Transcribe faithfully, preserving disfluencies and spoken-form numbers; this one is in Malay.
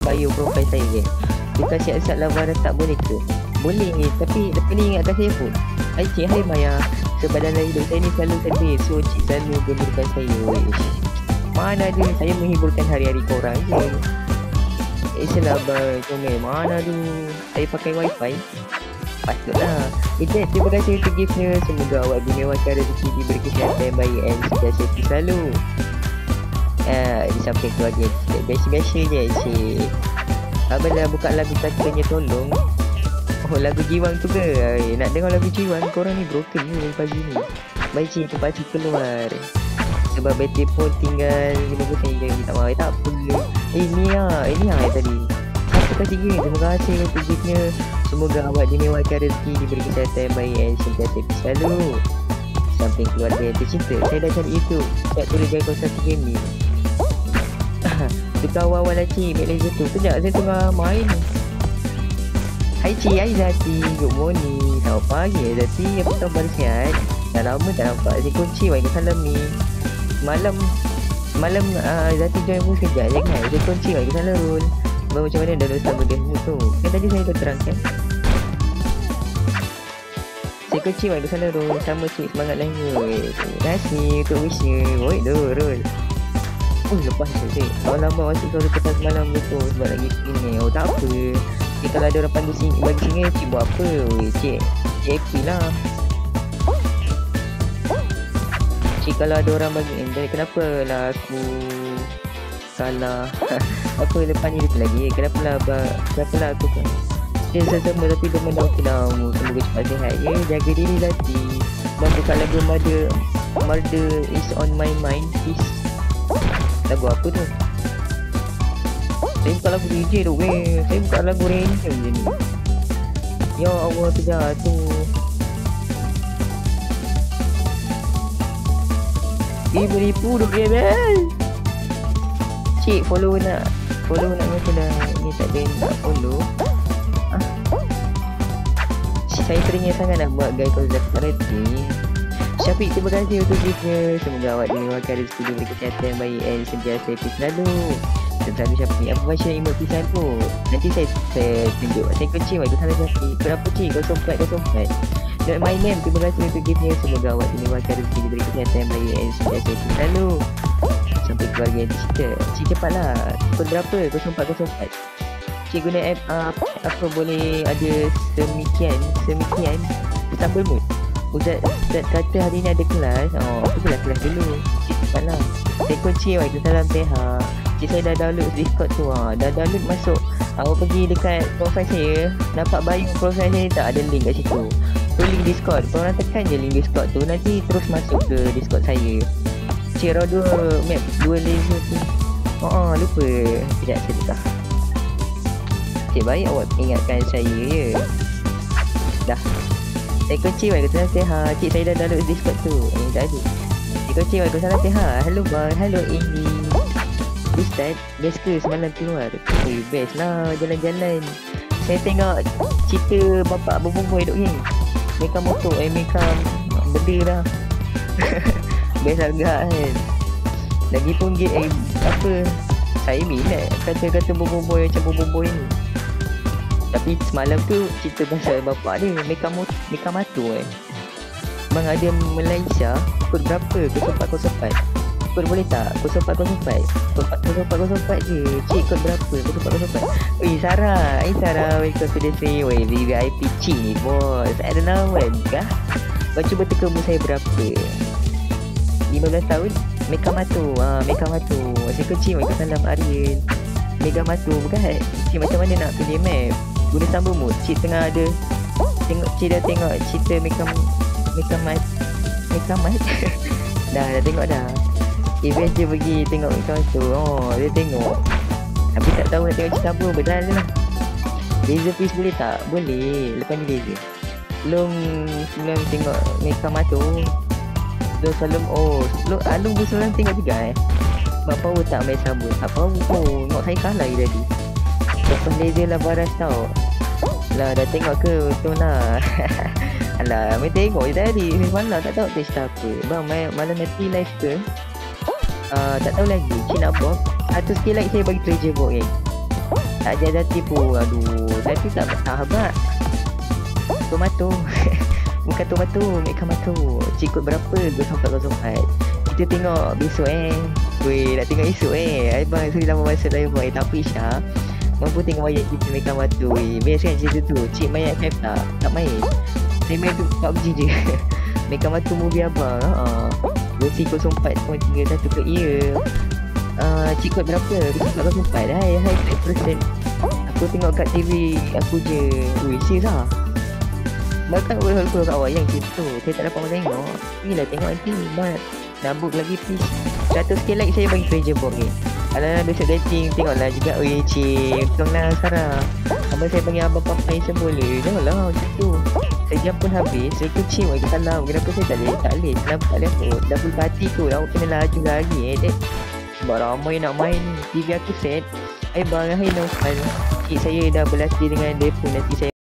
bio profile saya ke? Tukar siap-siap lamaran tak boleh ke? Boleh, tapi lepas ni ingatkan saya pun. Hai cik, hai Maya. Sebadan hidup saya ni selalu sedih. So cik selalu gemburkan saya. Wish. Mana ada, saya menhiburkan hari-hari korang je. Eh selabar komel. Mana tu, saya pakai wifi. Patutlah. Ijat, terima kasih untuk giftnya. Semoga awak dimewahkan rezeki, diberi kesihatan yang baik and sentiasa selalu. Ah, di samping keluarga biasa-biasa je cik. Abang dah buka lagu katanya tolong. Oh, lagu Jiwang tu ke? Ay, nak dengar lagu Jiwang? Korang ni broken ni dari pagi ni. Baik cik, terpaksa keluar. Sebab bateri pun tinggal lima peratus je. Tak mahu, tak apa. Eh, ni lah. Eh, ni lah tadi. Satu kasih tiga. Terima kasih untuk giftnya. Semoga awak dimewahkan rezeki, diberi kesihatan yang baik dan sentiasa selalu. Samping keluarga yang tercinta. Saya dah cari YouTube. Tak tulis jaga satu game ni. Tukar awal-awal lah cik, Malaysia tu. Sekejap, saya tengah main. Hai cik, hai Zati. Good morning. Selamat pagi Zati. Apa khabar sihat? Dah lama tak nampak. Saya kunci, waalaikumsalam ni. Malam Malam uh, Zati join pun sekejap je kan. Saya kunci, waalaikumsalam Rul. Abang macam mana dah selama dia semua tu? Kan tadi saya dah terangkan. Saya kunci, waalaikumsalam Rul. Sama cik, semangat lahir. Terima kasih untuk wishnya. Oi, Rul, Rul. Oh, lepas tu cik. Kalau lama masih suara petang semalam betul. Sebab lagi sini. Oh, tak apa. Cik, kalau ada orang panggil sini, bagi sini, cik buat apa? Oi, cik. Cik happy lah. Cik, kalau ada orang bagi, jadi kenapa lah aku salah? Apa lepas ni dia lagi? Kenapa lah, kenapa lah aku kan? Dia sesama tapi dia menang kenamu. Semoga cepat sihat. Ya, jaga diri Zati. Bang buka lagu Murder, Murder is on my mind. Peace. Lagu apa tu? Saya buka lagu D J tu weh. Saya buka lagu random je ni. Ya Allah, terjatuh. Eh, beripu tu game. Cik, follow nak. Follow nak macam dah. Ni tak ada nak follow. Ah. Saya teringin sangat nak buat guys kalau dah karate. Syafiq, terima kasih untuk giftnya. Semoga awak dimewahkan rezeki, diberi kesihatan yang baik and sentiasa happy selalu. Dan selalu Syafiq, apa macam emot pisan tu? Nanti saya saya tunjuk. Saya kunci waalaikumsalam Syafiq. Kenapa cik? kosong empat kosong empat. Not my name, terima kasih untuk giftnya. Semoga awak dimewahkan rezeki, diberi kesihatan yang baik and sentiasa happy selalu. Sampai keluarga yang tercinta. Cik cepatlah. Kod berapa? kosong empat kosong empat. Cik guna app uh, apa boleh ada semikian Semikian Stumble mood. Ustaz, Ustaz kata hari ni ada kelas. Oh, aku pula kelas dulu. Cik cepatlah. Saya kunci waalaikumsalam Teha. Cik, saya dah download Discord tu. Ha. Dah download masuk. Awak pergi dekat profile saya. Nampak bio profile saya tak? Ada link kat situ. Tu link Discord. Korang tekan je link Discord tu. Nanti terus masuk ke Discord saya. Cik, raw dua map. Dua laser tu. Oh, oh lupa. Sekejap saya buka. Cik, baik awak ingatkan saya ya. Dah. Saya kunci waalaikumsalam Teha. Cik, saya dah download Discord tu. Eh, tak ada. Cik kunci waalaikumsalam Teha. Hello bang. Hello Amy. Ustaz, best ke semalam keluar? Eh, best lah jalan-jalan. Saya tengok cerita bapak berbumbung hidup ni. Mereka motor, eh mereka benda lah. Best agak kan. Lagipun eh, apa, saya minat kata-kata berbumbung macam berbumbung ni. Tapi semalam tu cerita pasal bapak dia Meka Mot Meka Matu kan. Bang ada Malaysia. Kod berapa? kosong empat kosong empat. Kod boleh tak? kosong empat kosong empat. Kod kosong empat kosong empat je. Cik, kod berapa? kosong empat kosong empat. Ui Sarah. Eh Sarah, welcome to the stream. Weh, V V I P cik ni bos. Ada lawan kah? Kau cuba teka umur saya berapa? lima belas tahun. Meka Matu. Ah, Meka Matu. Saya kecil waalaikumsalam Aryan. Mega Matu bukan? Cik, macam mana nak pilih map? Guna sambung mood. Cik tengah ada tengok, cik dah tengok cerita Meka Meka Mat Meka Mat. Dah dah tengok dah. Eh, best dia pergi tengok Meka Matu. Oh, dia tengok. Tapi tak tahu nak tengok cerita apa. Betul lah. Laser please boleh tak? Boleh. Lepas ni laser. Belum sebelum tengok Meka Matu. Belum selalu. Oh, sebelum Alung pun selalu tengok juga eh. Mak power tak main sambut. Tak power pun. Mak saya kalah lagi tadi. Lepas laser lah baras tau. Lah dah tengok ke? Betul lah. Alah, main tengok je tadi. Malam tak tahu test apa. Bang, main, malam nanti live ke? Uh, tak tahu lagi. Cik nak buat. Satu skill like saya bagi treasure box kan. Tak ada tipu. Aduh, tapi tak sahabat. Tomato. Bukan tomato, Mekamato. Cikut berapa? dua empat kosong empat. Kita tengok besok eh. Weh, nak tengok esok eh. Abang sudah lama masa dah boy. Tapi Syah mampu tengok wayang kita Mekamato. Weh, best kan cerita tu. Cik main F F tak? Tak main. Saya main tu P U B G je. Mekamato movie abang. Haa. Versi kosong empat koma tiga satu ke iya. Uh, cikut berapa? dua empat kosong empat. Hai, hai, five percent. Aku tengok kat T V aku je. Weh, serius lah. Bahkan boleh-boleh kat wayang macam tu. Saya tak dapat tengok. Inilah tengok nanti. Mat. Nak book lagi please. seratus k like saya bagi treasure box ni. Alah besok dating tengoklah juga. Oi cik, untunglah Sarah. Abang saya panggil abang papai saya boleh. Janganlah macam tu. Sejam pun habis. Saya kecil wajib salam. Kenapa saya tak boleh? Tak boleh. Kenapa tak boleh aku? Dah full party tu. Aku kena laju lagi eh dek. Sebab ramai nak main. T V aku set. Hai bang, hai Naufal. Cik saya dah berlatih dengan dia pun. Nanti saya